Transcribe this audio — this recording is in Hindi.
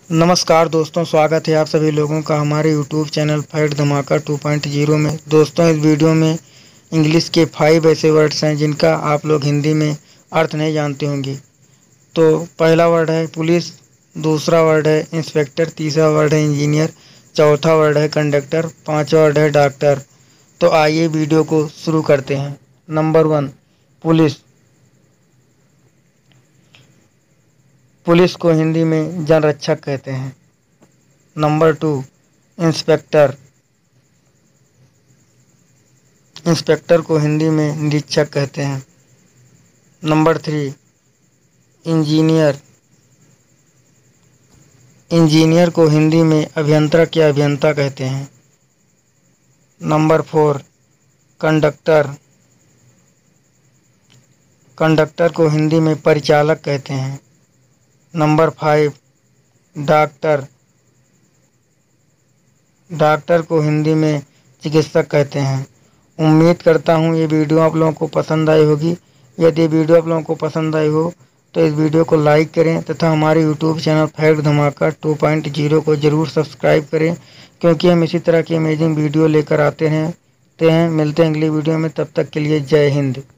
नमस्कार दोस्तों, स्वागत है आप सभी लोगों का हमारे YouTube चैनल फैक्ट धमाका 2.0 में। दोस्तों, इस वीडियो में इंग्लिश के 5 ऐसे वर्ड्स हैं जिनका आप लोग हिंदी में अर्थ नहीं जानते होंगे। तो पहला वर्ड है पुलिस, दूसरा वर्ड है इंस्पेक्टर, तीसरा वर्ड है इंजीनियर, चौथा वर्ड है कंडक्टर, पांचवा वर्ड है डॉक्टर। तो आइए वीडियो को शुरू करते हैं। Number 1, police. पुलिस को हिंदी में जनरक्षक कहते हैं। Number 2, inspector. इंस्पेक्टर को हिंदी में निरीक्षक कहते हैं। Number 3, engineer. इंजीनियर को हिंदी में अभियंत्रक या अभियंता कहते हैं। Number 4, conductor. कंडक्टर को हिंदी में परिचालक कहते हैं। Number 5, doctor. डॉक्टर को हिंदी में चिकित्सक कहते हैं। उम्मीद करता हूँ ये वीडियो आप लोगों को पसंद आई होगी। यदि वीडियो आप लोगों को पसंद आई हो तो इस वीडियो को लाइक करें तथा हमारे यूट्यूब चैनल फैक्ट धमाका 2.0 को ज़रूर सब्सक्राइब करें, क्योंकि हम इसी तरह की अमेजिंग वीडियो लेकर आते हैं। मिलते हैं अगली वीडियो में, तब तक के लिए जय हिंद।